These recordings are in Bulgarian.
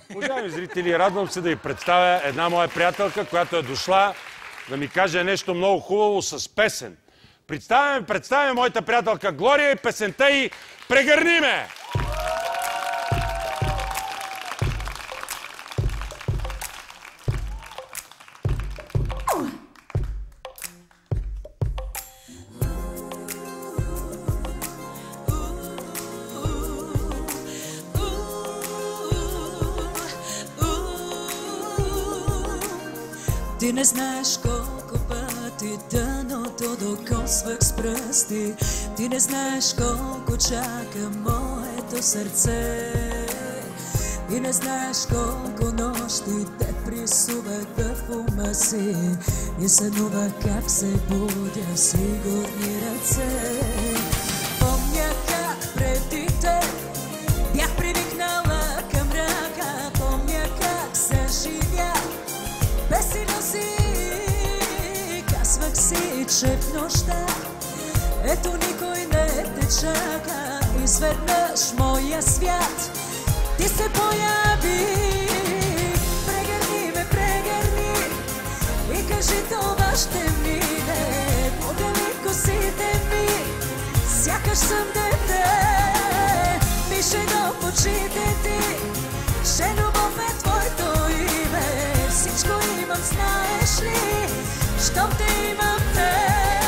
Уважаеми зрители, радвам се да ви представя една моя приятелка, която е дошла да ми каже нещо много хубаво с песен. Представяме моята приятелка Глория и песента й "Прегърни ме"! Ти не знаеш колко пъти дъното докосвах с пръсти. Ти не знаеш колко чака моето сърце. И не знаеш колко нощи те присувах в ума си. И сънувах как се будя в сигурни ръце. Помня как преди те бях привикнала към мрака. Помня как се живя без иллюзии. Казвах си, че в нощта ето никой не те чака. Изведнъж моя свят ти се появи. Прегърни ме, прегърни и кажи, това ще мине. Подели косите ми, сякаш съм дете. Пише го в очите ти, че любов е твоето име. Всичко имам, знаеш ли, щом те имам те.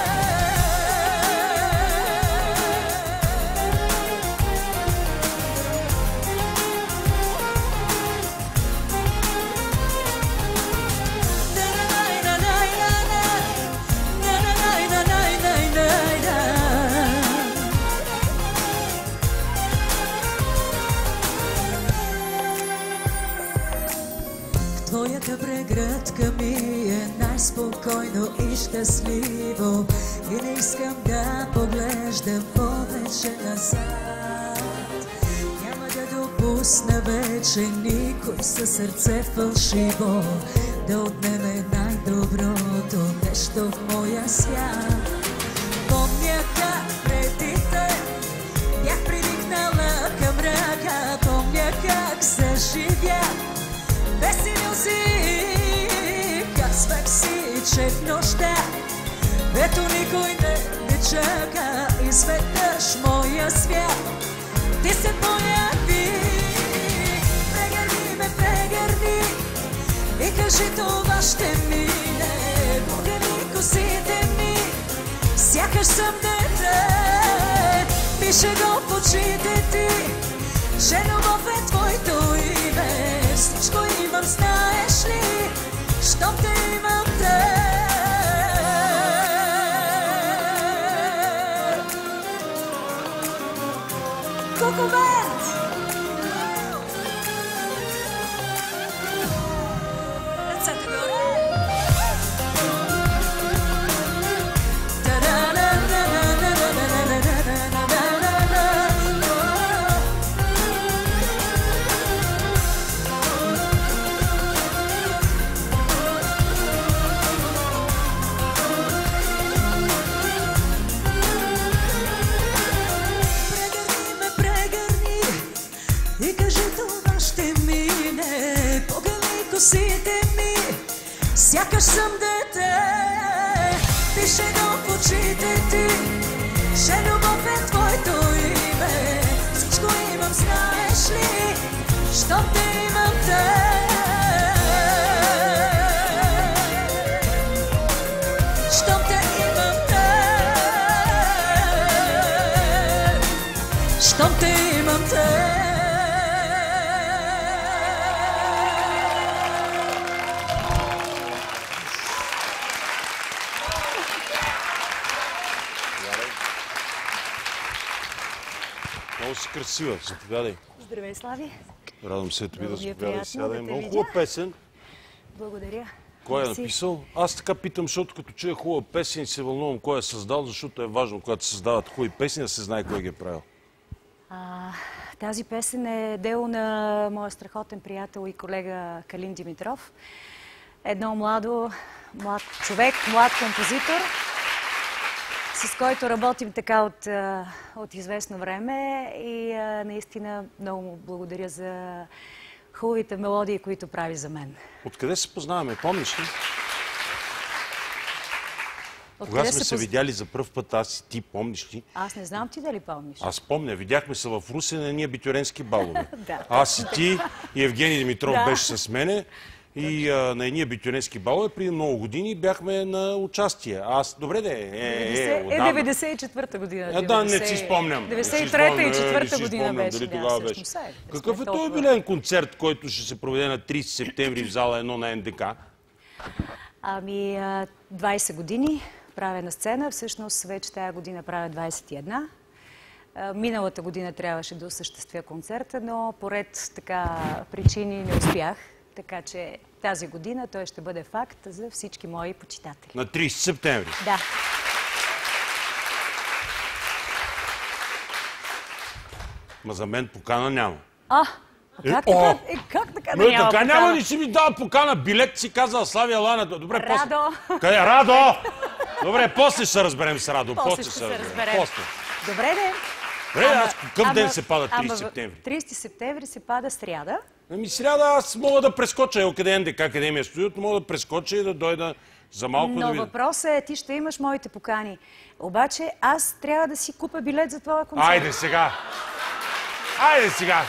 Твоята прегръдка ми е най-спокойно и щастливо. И не искам да поглеждам повече назад. Няма да допусна вече никой със сърце фалшиво да отнеме най-доброто нещо в моя свят. Помня как преди те бях привикнала към мрака. Помня как се живя без иллюзии. Казвах си, че в нощта ето никой не чака. Изведнъж моя свят ти се появи. Прегърни ме, прегърни и кажи, това ще мине. Погледни косите ми, сякаш съм дете. Пише го в очите ти, че любов е твоето име. Всичко имам, знаеш ли, щом те имам те. Кукумент! Ръцете горе! Косите ми, сякаш съм дете. Пише го в очите ти, че любов е твоето име. Всичко имам, знаеш ли, щом те имам те. Щом те имам те. Щом те имам те. Много си красива. Заповядай. Здравей, Слави. Радвам се да Много ми е заповядай. приятно Сядай. да те Много видя. хубава песен. Благодаря. Кой е Мерси. написал? Аз така питам, защото като чуя хубава песен и се вълнувам кой е създал, защото е важно, когато се създават хубави песни, да се знае кой ги е правил. Тази песен е дело на моя страхотен приятел и колега Калин Димитров. Едно млад човек, млад композитор, с който работим така от известно време и наистина много му благодаря за хубавите мелодии, които прави за мен. Откъде се познаваме, помниш ли? Кога сме се видяли за пръв път, аз и ти, помниш ли? Аз не знам ти дали помниш. Аз помня, видяхме се в Русе на ние битюренски балове. Да. Аз и ти, и Евгений Димитров беше с мене. И на едния битюренски балове преди много години бяхме на участие. Аз, добре де, 94-та година. Да, не си спомням. 93-та и 4-та година беше. Дали тогава беше. Какъв е този юбилеен концерт, който ще се проведе на 30 септември в зала 1 на НДК? Ами, 20 години правя на сцена. Всъщност вече тая година правя 21. Миналата година трябваше да осъществя концерта, но поред така причини не успях. Така че тази година той ще бъде факт за всички мои почитатели. На 30 септември? Да. Ма за мен покана няма. Как така да няма така покана? няма ли си ми дава покана? Билет си казал Славия Лана. Добре, Радо. Къде? Радо! Добре, после ще се разберем с Радо. После ще се разберем. Добре, де. Какъв ден се пада 30 септември? 30 септември се пада сряда. Ами сряда аз мога да прескоча. Къде е НДК, къде ми е студиото, мога да прескоча и да дойда за малко да видя. Но въпросът е, ти ще имаш моите покани. Обаче аз трябва да си купя билет за твоя концерт. Айде сега! Айде сега!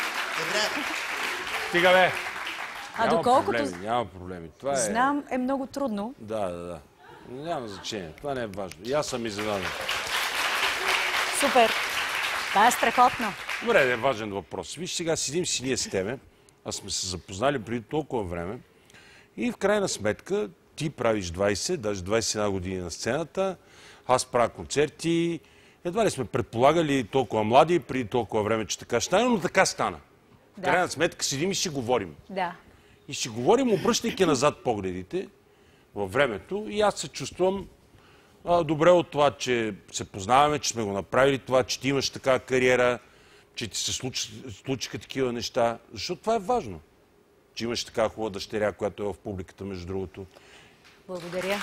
Стига бе! Доколкото... Няма проблеми. Това знам, е много трудно. Да. Няма значение. Това не е важно. И аз съм изненадан. Супер! Това е страхотно. Добре, е важен въпрос. Виж, сега седим си ние с тебе, а сме се запознали преди толкова време и в крайна сметка ти правиш 20, даже 21 години на сцената, аз правя концерти. Едва ли сме предполагали толкова млади преди толкова време, че така ще стане, но така стана. В крайна сметка седим и си говорим. Да. И си говорим, обръщайки назад погледите във времето и аз се чувствам добре от това, че се познаваме, че сме го направили това, че ти имаш такава кариера, че ти се случиха такива неща. Защото това е важно. Че имаш такава хубава дъщеря, която е в публиката, между другото. Благодаря.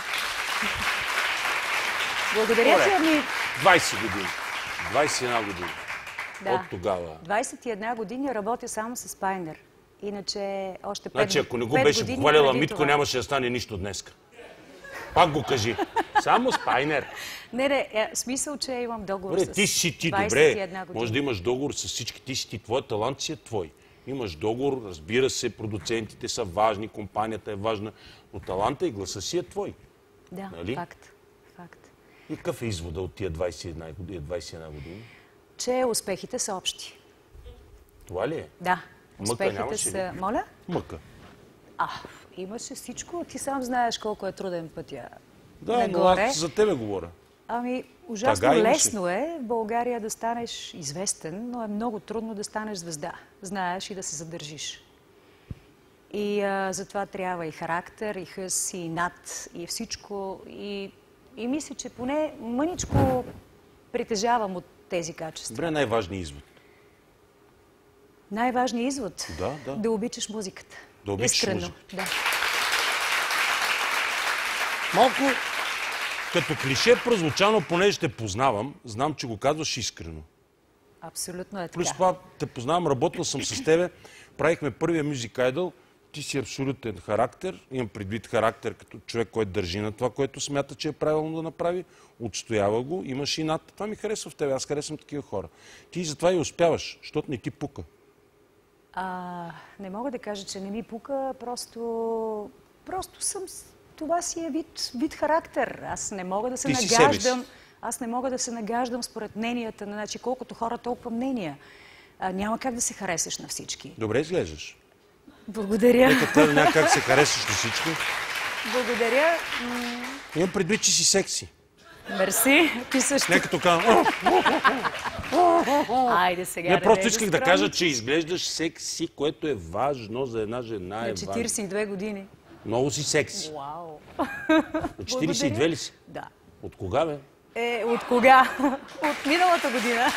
Благодаря ти, ами... 20 години. 21 години. Да. От тогава. 21 години работя само с Пайнер. Иначе още 5 години. Значи, ако не го беше похвалила Митко, нямаше да стане нищо днеска. Пак го кажи. Само с Пайнер. Не, смисъл, че имам договор с 21 ти си ти, добре. Може да имаш договор с всички. Ти си ти, твоят талант си е твой. Имаш договор, разбира се, продуцентите са важни, компанията е важна, но таланта и гласа си е твой. Да, нали? Факт. И какъв е извода от тия 21 години? Че успехите са общи. Това ли е? Да. Успехите са... Моля? Мъка. Имаше всичко. Ти сам знаеш колко е труден пътя. Да, но аз за тебе говоря. Ами, ужасно лесно е в България да станеш известен, но е много трудно да станеш звезда. Знаеш и да се задържиш. И затова трябва и характер, и хъс, и над, и всичко. И мисля, че поне мъничко притежавам от тези качества. Добре, най-важният извод. Най-важният извод? Да. Да обичаш музиката. Да обичаш музиката. Да. Малко като клише прозвучано, понеже те познавам, знам, че го казваш искрено. Абсолютно е така. Плюс това те познавам, работил съм с тебе, правихме първия Music Idol, ти си абсолютен характер, имам предвид характер като човек, който държи на това, което смята, че е правилно да направи, отстоява го, имаш и над. Това ми харесва в тебе, аз харесвам такива хора. Ти затова и успяваш, защото не ти пука. Не мога да кажа, че не ми пука, просто съм... Това си е вид характер. Аз не мога да се нагаждам. Аз не мога да се нагаждам според мненията. Значи, колкото хора, толкова мнения. Няма как да се харесаш на всички. Добре изглеждаш. Благодаря. Нека няма как се харесаш на всички. Благодаря. Имам предвид, че си секси. Мерси. Ти също. Нека тук казвам. Айде сега. Не, просто исках да кажа, че изглеждаш секси, което е важно за една жена. На 42 години. Много си секси. Вау! На 42 ли си? Да. От кога, бе? От кога? От миналата година.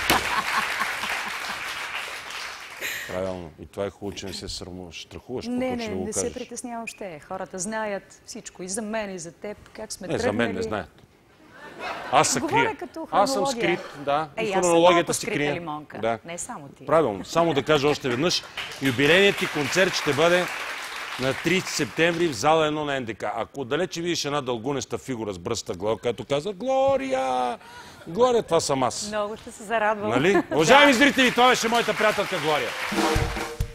Правилно. И това е хубаво, че не се страхуваш. Не се притеснявам още. Хората знаят всичко. И за мен, и за теб. Как сме тръгнали. За мен не знаят. Аз се крия. Като аз съм скрит, да. И хронологията си крия. Лимонка. Да. Не само ти. Правилно. Само да кажа още веднъж. Юбилейният ти концерт ще бъде на 30 септември в зала 1 на НДК. Ако далече видиш една дългунеста фигура с бръста глава, която каза Глория! Глория, това съм аз. Много ще се зарадвам. Нали? Уважаеми зрители, това беше моята приятелка Глория.